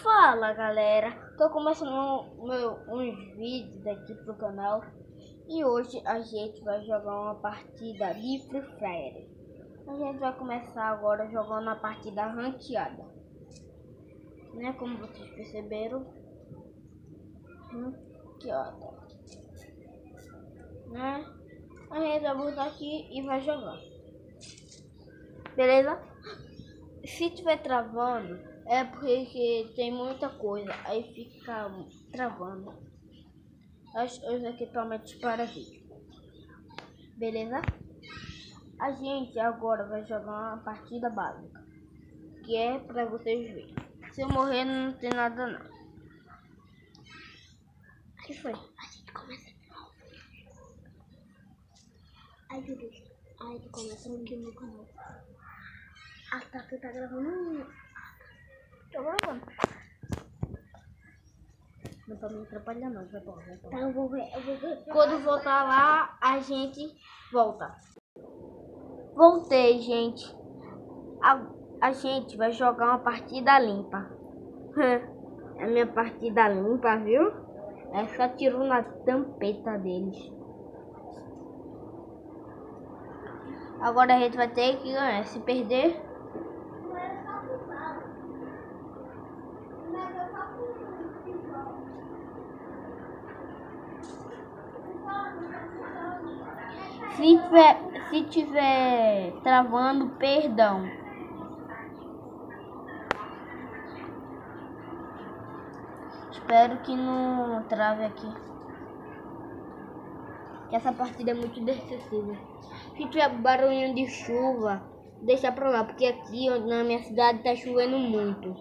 Fala galera, tô começando uns vídeos aqui pro canal e hoje a gente vai jogar uma partida de Free Fire. A gente vai começar agora jogando a partida ranqueada, né? Como vocês perceberam, ranqueada, né? A gente vai botar aqui e vai jogar, beleza? Se tiver travando é porque tem muita coisa, aí fica travando os equipamentos para vídeo, beleza? A gente agora vai jogar uma partida básica, que é para vocês verem. Se eu morrer não tem nada não. O que foi? A gente começa de novo. Ai meu Deus, ai tu começa aqui no canal. Ah tá, tu tá gravando? Tô gravando. Não tá me atrapalhando não, vai embora. Tá, eu vou ver. Quando voltar lá, a gente volta. Voltei, gente. A gente vai jogar uma partida limpa. É minha partida limpa, viu? É só tiro na tampeta deles. Agora a gente vai ter que ganhar. Se perder... Se tiver travando, perdão. Espero que não trave aqui. Que essa partida é muito decisiva. Se tiver barulhinho de chuva, deixa pra lá, porque aqui na minha cidade tá chovendo muito.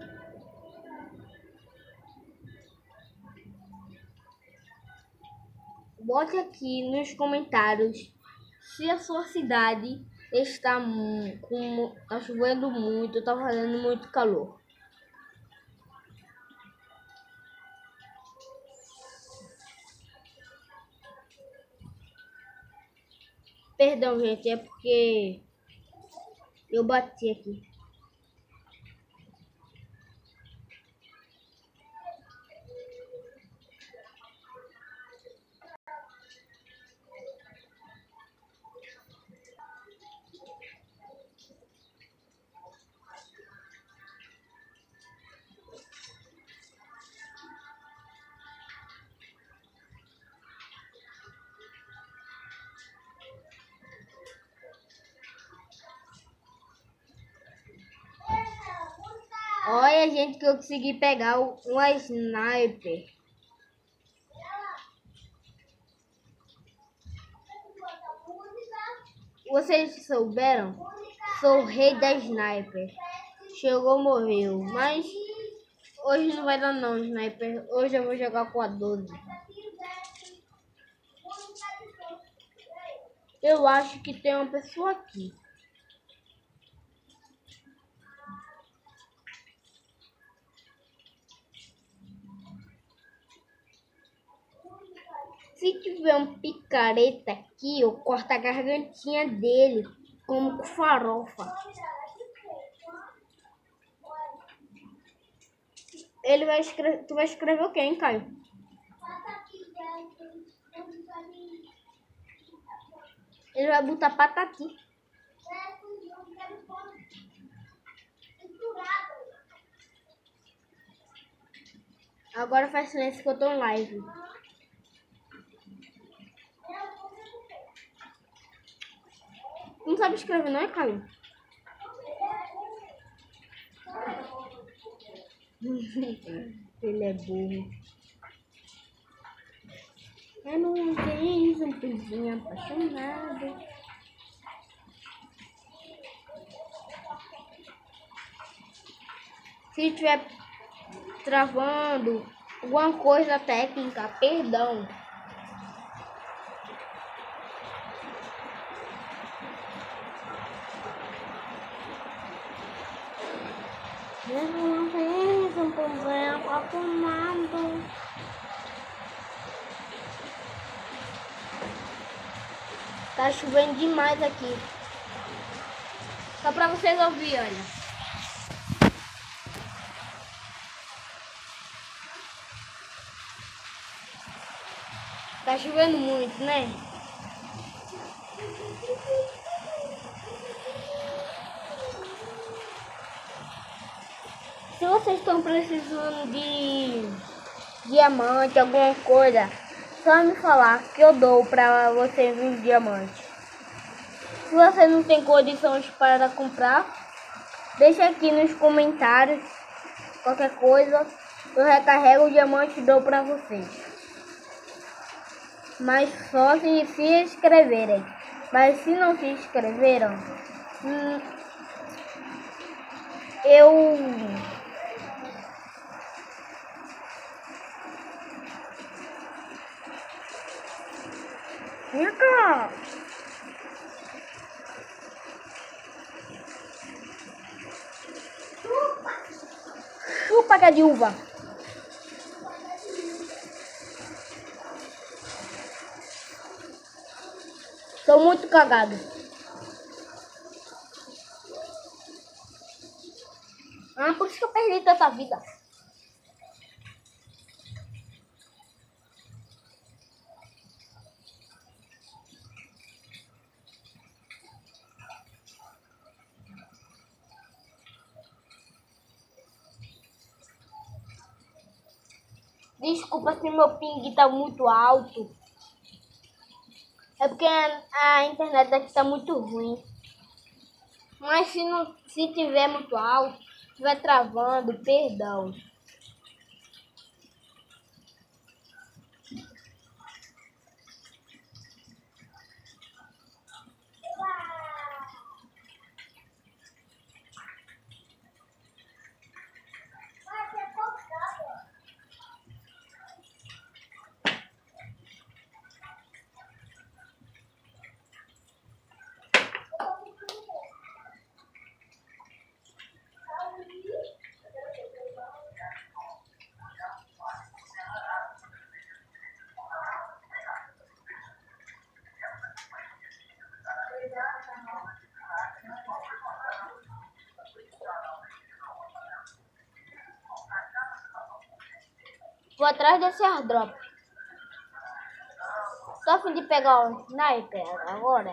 Bote aqui nos comentários se a sua cidade está tá chovendo muito, tá fazendo muito calor. Perdão, gente, é porque eu bati aqui. Olha, gente, que eu consegui pegar um sniper. Vocês souberam? Sou o rei da sniper. Chegou, morreu. Mas hoje não vai dar não, sniper. Hoje eu vou jogar com a 12. Eu acho que tem uma pessoa aqui. Se tiver um picareta aqui, eu corto a gargantinha dele, como com farofa. Ele vai escrever. Tu vai escrever o quê, hein, Caio? Ele vai botar patati. Agora faz silêncio que eu tô em live. Não sabe escrever, não é, Caio? Ele é burro. Eu não vejo um pinzinho apaixonado. Se estiver travando alguma coisa técnica, perdão. Eu não vejo um pinzinho apaixonado. Tá chovendo demais aqui. Só pra vocês ouvirem, olha. Tá chovendo muito, né? Se vocês estão precisando de diamante, alguma coisa, só me falar que eu dou pra vocês uns diamantes. Se você não tem condições para comprar, deixa aqui nos comentários. Qualquer coisa, eu recarrego o diamante e dou pra vocês. Mas só se inscreverem. Mas se não se inscreveram, eu... Vem cá! Chupa que é de uva! Tô muito cagado. Por isso que eu perdi tanta vida. Desculpa se meu ping tá muito alto. É porque a internet aqui tá muito ruim. Mas se tiver muito alto, estiver travando, perdão. Vou atrás desse airdrop. Tô a fim de pegar o sniper agora.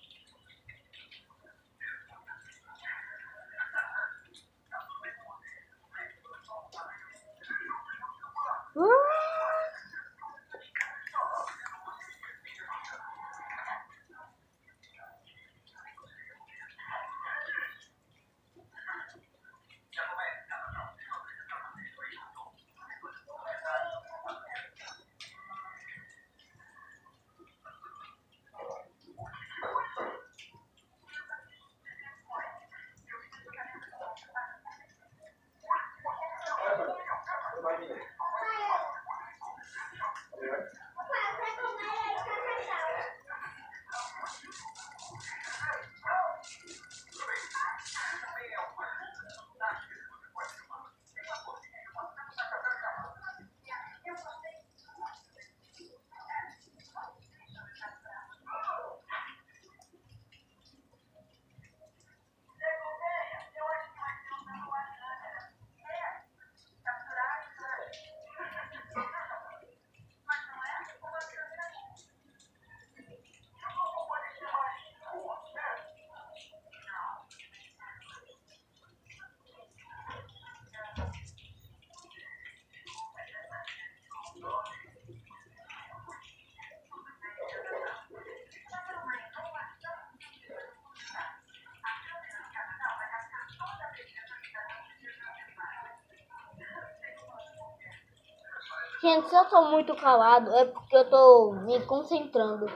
Gente, se eu tô muito calado é porque eu tô me concentrando.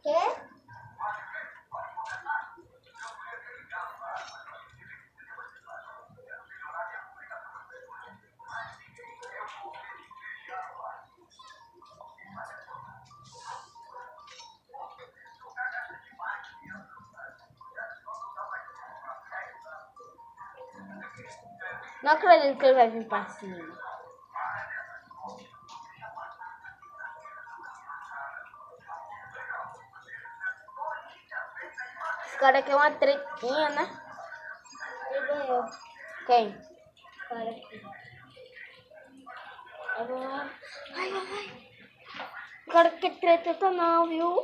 Quê? Não acredito que ele vai vir pra cima. Esse cara aqui é uma tretinha, né? Eu. Quem? Esse cara aqui. Vai. O cara que treta não, viu?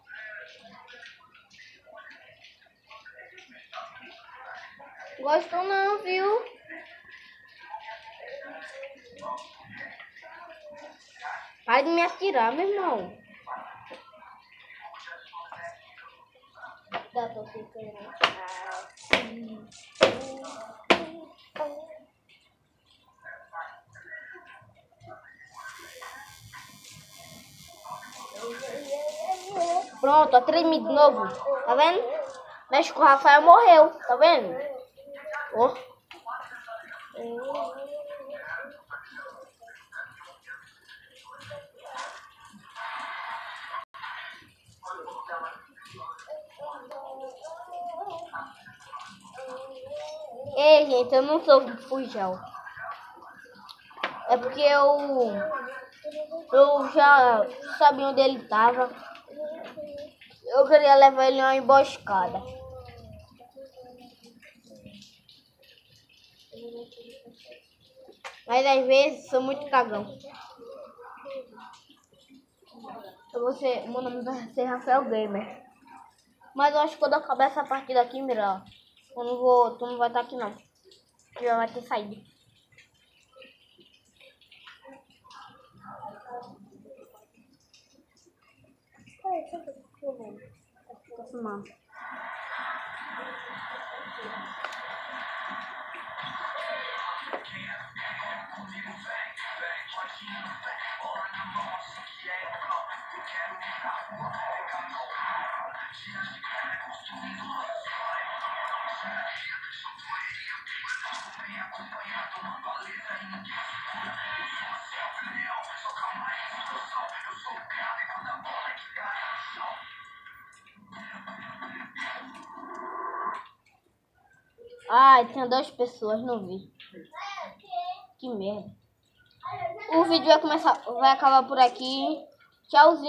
Gosto não, viu? Para de me atirar, meu irmão. Dá pra ficar. Pronto, a treme de novo. Tá vendo? Mexe com o Rafael morreu. Tá vendo? Oh. Ei, gente, eu não sou de fujão. É porque eu já sabia onde ele tava. Eu queria levar ele em uma emboscada. Mas às vezes sou muito cagão. Meu nome vai ser Rafael Gamer. Mas eu acho que quando eu acabar essa partida aqui, Mira, tu não vai estar aqui não. Já vai ter saído. Tá filmando. Ai, tinha 2 pessoas, não vi. Que merda. O vídeo vai acabar por aqui. Tchauzinho.